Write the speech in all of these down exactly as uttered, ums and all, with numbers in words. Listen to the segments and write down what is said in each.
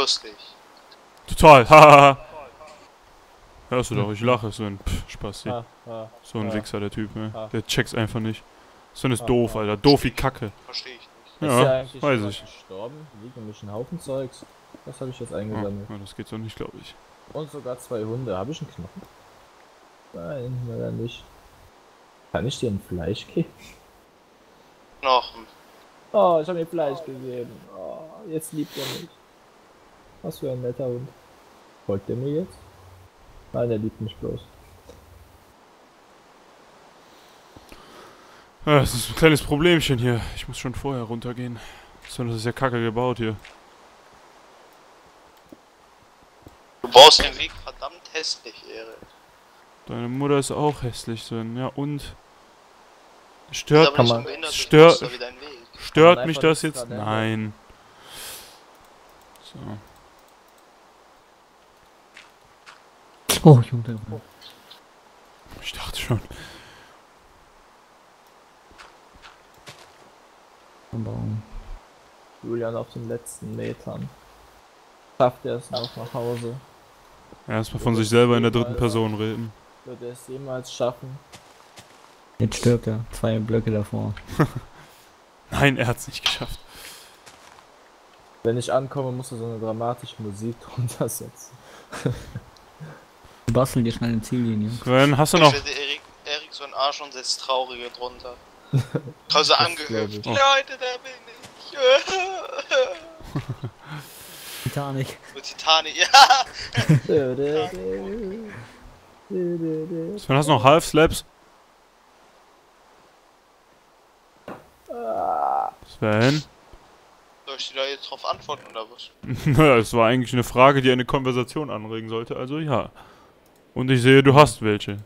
lustig. Total, hahaha. Hörst du doch, ich lache, so ein Pff, Spaß hier. Ah, ah, So ein ah. Wichser, der Typ, ne? Ah. Der checkt's einfach nicht. So ist Ah, doof, ah. Alter. Doof wie Kacke. Verstehe ich nicht. Ist Ja, ja eigentlich weiß jemand ich. gestorben? Liegt nämlich ein Haufen Zeugs. Das habe ich jetzt Ja, eingesammelt. ja, das geht so nicht, glaube ich. Und sogar zwei Hunde. Habe ich einen Knochen? Nein, leider nicht. Kann ich dir ein Fleisch geben? Knochen. Oh, ich habe mir Fleisch gegeben. Oh, jetzt liebt er mich. Was für ein netter Hund. Folgt er mir jetzt? Nein, er liebt mich bloß. Ja, das ist ein kleines Problemchen hier. Ich muss schon vorher runtergehen. Sondern das ist ja kacke gebaut hier. Du baust den Weg verdammt hässlich, Erik. Deine Mutter ist auch hässlich, Sven. Ja, und? Ist Stört, aber nicht man- ein behindertes stört- Muster wie dein Weg. stört man mich einfach das nichts jetzt? dran ändern? Nein. So. Oh, Junge. Ich dachte schon. Am Baum. Julian auf den letzten Metern. Schafft er es noch nach Hause? Erstmal von sich selber in der dritten Person reden. Wird er es jemals schaffen? Jetzt stirbt er. Zwei Blöcke davor. Nein, er hat's nicht geschafft. Wenn ich ankomme, muss er so eine dramatische Musik drunter setzen. Du basteln dir schnell eine Ziellinie. Sven, hast du Ich noch? werde Erik, Erik so ein Arsch und setzt Traurige drunter. Also angehüpft. glaub Leute, da bin ich. Titanic. So Titanic, ja. Sven, hast du noch Half-Slaps? Sven? Soll ich dir da jetzt drauf antworten oder was? Naja, es war eigentlich eine Frage, die eine Konversation anregen sollte, also ja. Und ich sehe, du hast welche.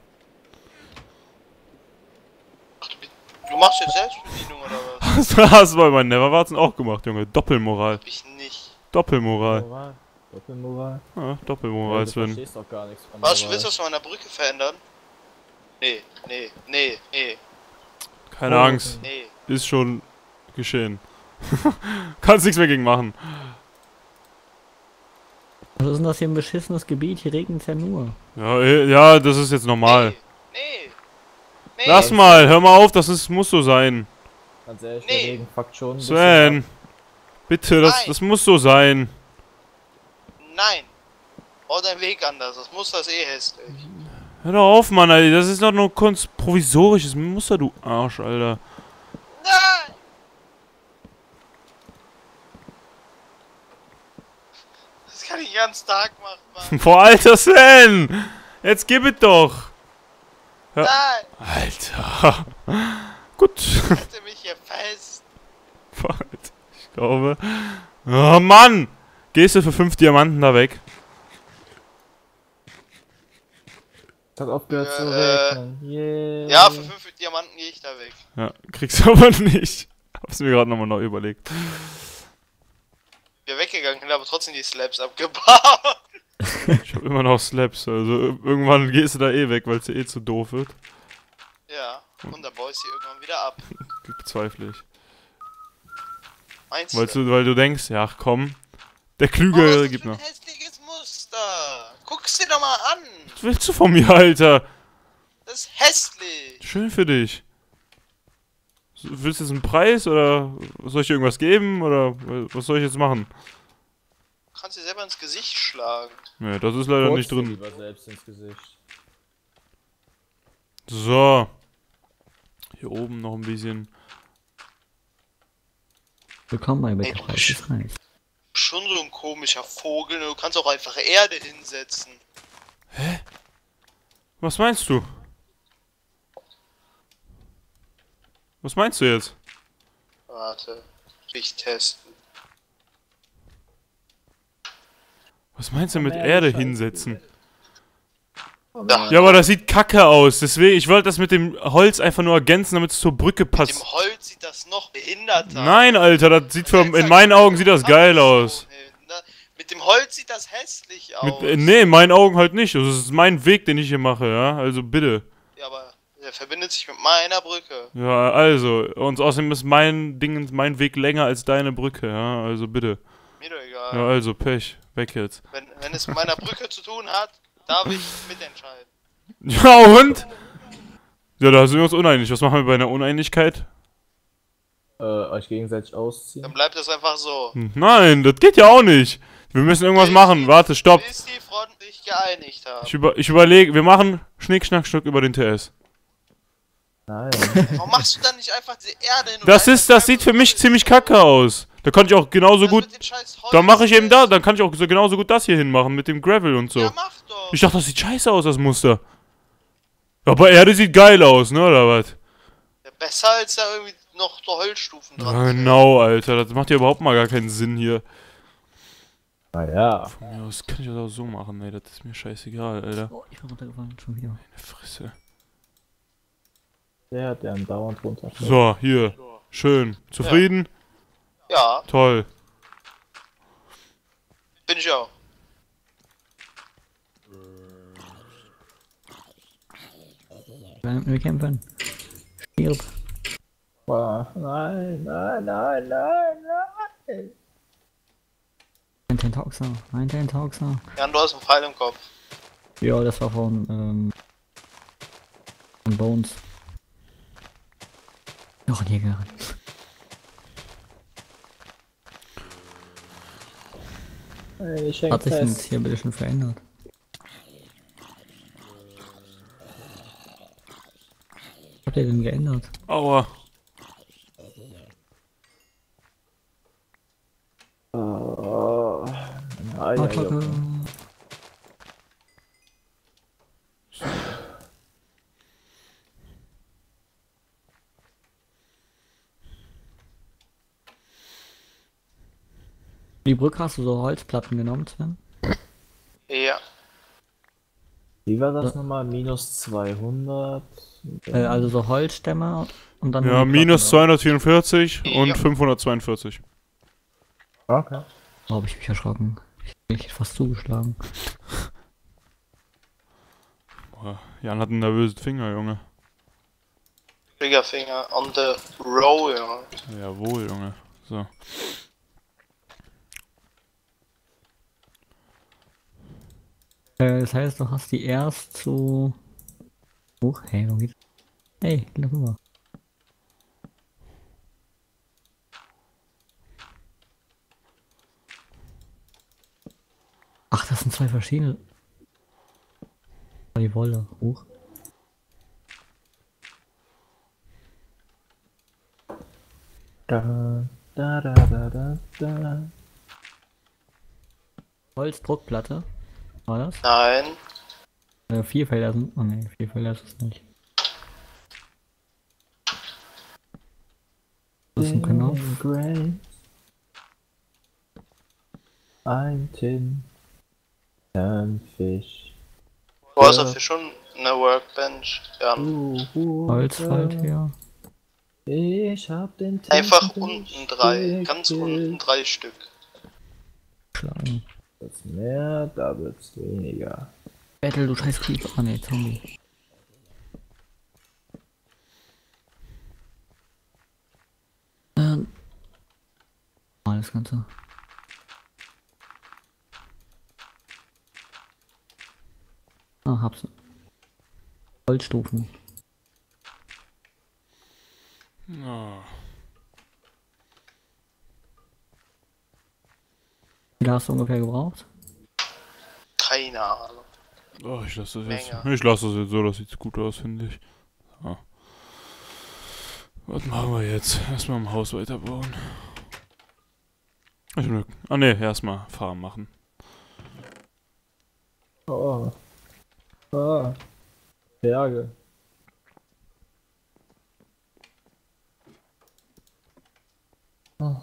Ach, du, du machst jetzt Selbstbedienung oder was? Das hast du bei meinen Neverwarzen auch gemacht, Junge. Doppelmoral. Hab ich nicht. Doppelmoral. Moral. Doppelmoral. Ja, Doppelmoral, du Sven. verstehst doch gar nichts von Was, du Moral. willst was an meiner Brücke verändern? Nee, nee, nee, nee, Keine Oh. Angst. nee. Ist schon geschehen. Kannst nichts mehr gegen machen. Was ist denn das hier ein beschissenes Gebiet? Hier regnet es ja nur. Ja, eh, ja, das ist jetzt normal. Nee, nee, nee. Lass mal, hör mal auf, das ist, muss so sein. Ganz ehrlich, Nee. der Regen fuckt schon ein bisschen Sven, ab. bitte, das, Nein. das muss so sein. Nein. Bau deinen Weg anders, das Muster ist eh hässlich. Hör doch auf, Mann, Alter. Das ist doch nur kunst provisorisches Muster, du Arsch, Alter. Nein! Das kann ich den ganzen Tag machen, Mann. Boah, alter Sven! Jetzt gib es doch! Ja. Nein! Alter. Gut. Halte mich hier fest. Warte, ich glaube. Oh Mann! Gehst du für fünf Diamanten da weg? Es hat aufgehört zu Äh, regnen. Yeah. Ja, für fünf Diamanten gehe ich da weg. Ja, kriegst du aber nicht. Hab's mir gerade nochmal neu überlegt. Wir weggegangen, sind aber trotzdem die Slabs abgebaut. Ich hab immer noch Slaps, also irgendwann gehst du da eh weg, weil es dir eh zu doof wird. Ja, und dann baue ich sie irgendwann wieder ab. Bezweifle ich. Meinst Weil du? du, weil du denkst, ja komm, der Oh, was Klügere ist das gibt für ein noch. hässliches Muster. Guck's dir doch mal an. Was willst du von mir, Alter? Das ist hässlich. Schön für dich. Willst du jetzt einen Preis oder soll ich dir irgendwas geben oder was soll ich jetzt machen? Du kannst dir selber ins Gesicht schlagen. Ne, das ist leider Furzt nicht dir drin. lieber selbst ins Gesicht. So. Hier oben noch ein bisschen. Willkommen bei Ey, Bett Preis ist reich. Schon so ein komischer Vogel. Du kannst auch einfach Erde hinsetzen. Was meinst du? Was meinst du jetzt? Warte. Ich testen. Was meinst du mit Ja, Erde Scheiße. hinsetzen? Da. Ja, aber das sieht kacke aus. Deswegen, ich wollte das mit dem Holz einfach nur ergänzen, damit es zur Brücke Mit dem passt. Holz sieht das noch behinderter. Nein, Alter, das sieht für, Jetzt in sag meinen ich, Augen sieht das geil aus. hin, ne? Mit dem Holz sieht das hässlich Mit, aus. äh, nee, in meinen Augen halt nicht. Das ist mein Weg, den ich hier mache, ja. Also bitte. Ja, aber der verbindet sich mit meiner Brücke. Ja, also. Und außerdem ist mein Ding, mein Weg länger als deine Brücke, ja. Also bitte. Mir doch egal. egal. Ja, also Pech. Weg jetzt. Wenn, wenn es mit meiner Brücke zu tun hat, darf ich mitentscheiden. Ja, und? Ja, da sind wir uns uneinig. Was machen wir bei einer Uneinigkeit? Äh, euch gegenseitig ausziehen. Dann bleibt das einfach so. Hm, Nein, das geht ja auch nicht. Wir müssen irgendwas Bis machen. die- Warte, stopp. Bis die Fronten sich geeinigt haben. Ich, über, ich überlege, wir machen Schnick, Schnack, Schnuck über den T S. Nein. Warum machst du dann nicht einfach diese Erde hin und Das einfach ist, das sieht für mich ziemlich kacke aus. Da kann ich auch genauso Das gut, mit den scheiß dann mache ich Holz- eben da, dann kann ich auch so genauso gut das hier hinmachen mit dem Gravel und so. Ja, mach doch. Ich dachte, das sieht scheiße aus, das Muster. Aber Erde sieht geil aus, ne, oder was? Ja, besser als da irgendwie noch so Holzstufen dran. Ja, genau, Alter, das macht ja überhaupt mal gar keinen Sinn hier. Naja. Von mir aus kann ich das auch so machen, ey, das ist mir scheißegal, Alter. Oh, ich bin runtergefallen, schon wieder. Meine Fresse. Der hat ja dauernd runter. So, hier. Schön. Zufrieden? Ja, Toll. bin ich auch. Wir kämpfen. Stirb. Boah, nein, nein, nein, nein, nein. Ein Tentaxer. Ein Tentaxer. Jan, du hast einen Pfeil im Kopf. Ja, das war von, ähm, von Bones. Noch ein Jäger. Ich Hat häng sich denn jetzt fest. hier ein bisschen verändert? Was habt ihr denn geändert? Aua. Oh. Ah, ja, Attacke. ja. Die Brücke hast du so Holzplatten genommen, Sven? Ja. Wie war das nochmal? Minus zweihundert? Äh, also so Holzstämme und dann. Ja, nur die minus Platten zweihundertvierundvierzig Ja. und fünfhundertzweiundvierzig. Okay. drauf. Oh, hab ich mich erschrocken. Ich hätte fast zugeschlagen. Boah, Jan hat einen nervösen Finger, Junge. Triggerfinger on the row, ja. Jawohl, Junge. So. Äh, das heißt, du hast die erst zu. Huch, hey, wo geht's? Hey, geh doch rüber. Ach, das sind zwei verschiedene. Die Wolle. Huch. Da, da, da, da, da, da. Holzdruckplatte. War das? Nein. Äh, Vierfelder sind. Oh ne, Vierfelder ist es nicht. Das ist ein Knopf. Grey. Ein Tin. Ein Fisch. Du hast Ja. dafür schon eine Workbench, Jan. Uh, uh, Holzfalt hier. Ich hab den Tin. Einfach unten drei. Ganz unten drei Stück. Schlagen. Das mehr, da wird's weniger. Battle, du scheiß Creeper. Ah ne, Zombie. Ähm. Ah, das Ganze. Ah, hab's. Holzstufen. Oh. Wie viel hast du ungefähr gebraucht? Keine Ahnung. Oh, ich lasse das jetzt. Menge. Ich lasse das jetzt so, das sieht gut aus, finde ich. So. Was machen wir jetzt? Erstmal im Haus weiterbauen. Ich will, ah ne, erstmal Farm machen. Oh. Ah. Berge. Oh.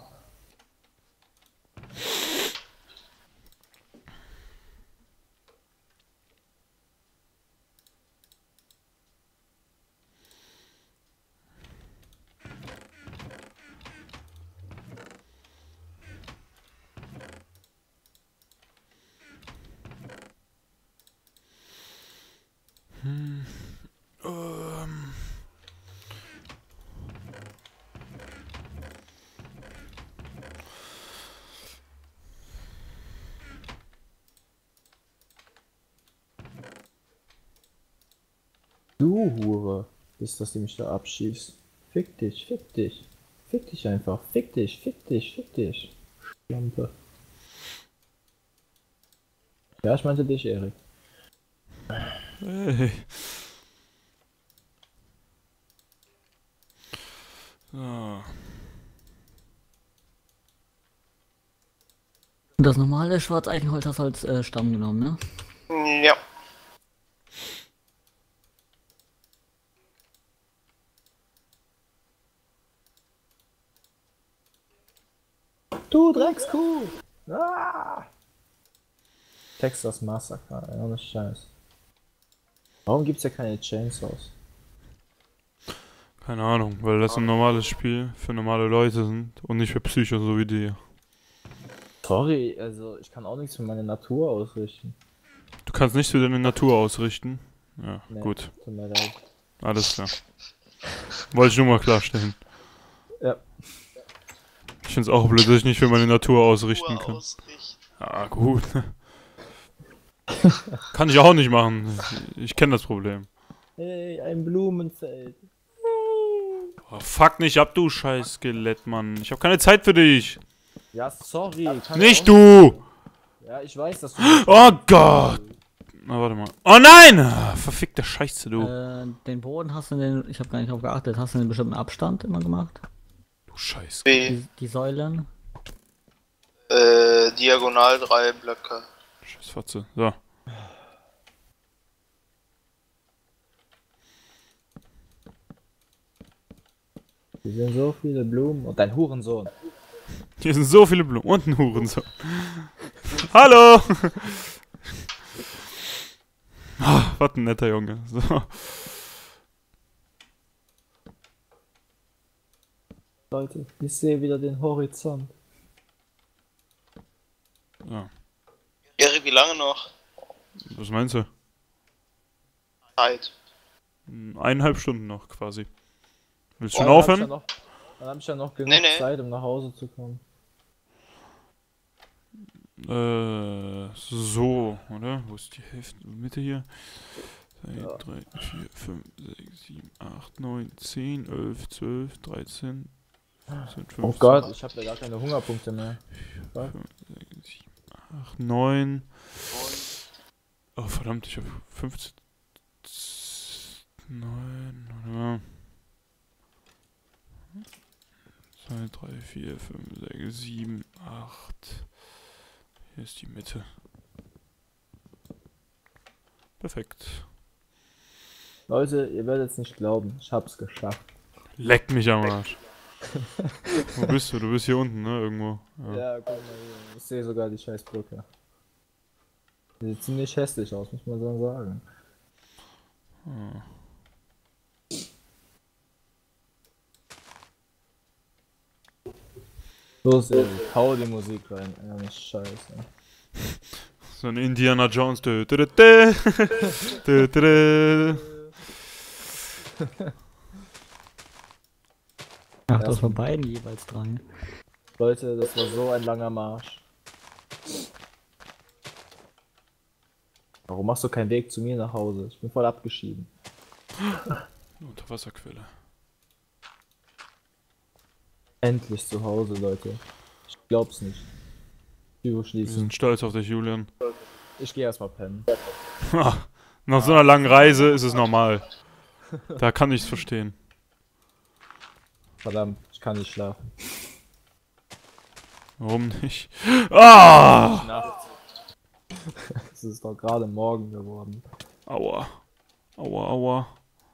Du Hure. Bis dass du mich da abschießt. Fick dich, fick dich. Fick dich einfach. Fick dich, fick dich, fick dich. Lampe. Ja, ich meinte dich, Erik. Hey. So. Das normale Schwarzeichenholz hast du als äh, Stamm genommen, ne? Ja. Du Dreckskuh! Ah! Texas Massacre, ja, das ist scheiße. Warum gibt's ja keine Chainsaws? Keine Ahnung, weil das ein normales Spiel für normale Leute sind und nicht für Psycho so wie die. Sorry, also ich kann auch nichts für meine Natur ausrichten. Du kannst nichts für deine Natur ausrichten. Ja, Nee, gut. Tut mir leid. Alles klar. Wollte ich nur mal klarstellen. Ja. Ich find's auch blöd, dass ich nicht für meine Natur ausrichten Ruhe kann. ausrichten. Ah, gut. Kann ich auch nicht machen. Ich kenne das Problem. Hey, ein Blumenfeld. Oh, fuck nicht ab, du scheiß Skelett, Mann. Ich hab keine Zeit für dich. Ja, sorry. kann Nicht auch du! Ja, ich weiß, dass du. Oh Gott! Na, warte mal. Oh nein! Ah, verfickte Scheiße, du. Äh, den Boden hast du den, ich habe gar nicht drauf geachtet, hast du einen bestimmten Abstand immer gemacht? Du Scheiß. B. Die, die Säulen? Äh, diagonal drei Blöcke. Scheiß Fotze. So. Hier sind so viele Blumen. Und dein Hurensohn. Hier sind so viele Blumen und ein Hurensohn. Hallo! Ah, was ein netter Junge. So. Leute, ich sehe wieder den Horizont. Ja. Erik, wie lange noch? Was meinst du? Zeit. Eineinhalb Stunden noch quasi. Willst du schon Dann hab ich aufhören? ja noch, dann hab ich ja noch genug Nee, nee. Zeit, um nach Hause zu kommen. Äh, so, oder? Wo ist die Hälfte? Mitte hier? zwei, Ja. drei, vier, fünf, sechs, sieben, acht, neun, zehn, elf, zwölf, dreizehn, vierzehn, fünfzehn. Oh Gott, ich habe ja gar keine Hungerpunkte mehr. fünf, sechs, sieben, acht, neun. Oh verdammt, ich habe fünfzehn. neun, oder? zwei, drei, vier, fünf, sechs, sieben, acht. Hier ist die Mitte. Perfekt. Leute, ihr werdet es nicht glauben, ich hab's geschafft. Leck mich am Arsch. Wo bist du? Du bist hier unten, ne? Irgendwo. Ja. Ja, guck mal hier, ich sehe sogar die scheiß Brücke. Die sieht ziemlich hässlich aus, muss man so sagen. Ah. Los, ey, hau die Musik rein, ja, nicht scheiße. So ein Indiana Jones. Dö, dö, dö, dö. Dö, dö, dö. Ach, das von beiden jeweils drei. Leute, das war so ein langer Marsch. Warum machst du keinen Weg zu mir nach Hause? Ich bin voll abgeschieden. Unterwasserquelle. Endlich zu Hause, Leute. Ich glaub's nicht. Tür Wir schließen. sind stolz auf dich, Julian. Ich geh erstmal pennen. Nach so einer langen Reise ist es normal. Da kann ich's verstehen. Verdammt, ich kann nicht schlafen. Warum nicht? Ah! Nacht. Es ist doch gerade morgen geworden. Aua. Aua, aua.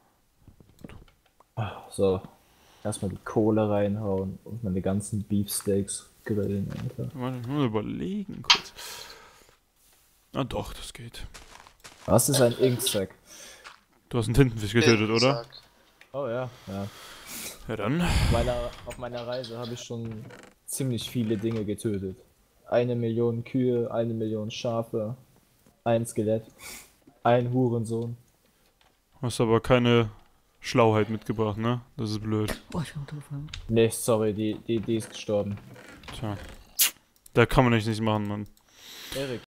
So. Erstmal die Kohle reinhauen und meine ganzen Beefsteaks grillen, Alter. Warte, ich muss überlegen kurz. Ah doch, das geht. Was ist ein Inksack? Du hast einen Tintenfisch getötet, oder? Zack. Oh ja, ja. Ja dann. Auf meiner, auf meiner Reise habe ich schon ziemlich viele Dinge getötet. Eine Million Kühe, eine Million Schafe, ein Skelett, ein Hurensohn. Hast aber keine Schlauheit mitgebracht, ne? Das ist blöd. Boah, ich hab Telefon. Nee, sorry, die, die, die ist gestorben. Tja. Da kann man echt nichts machen, Mann. Erik,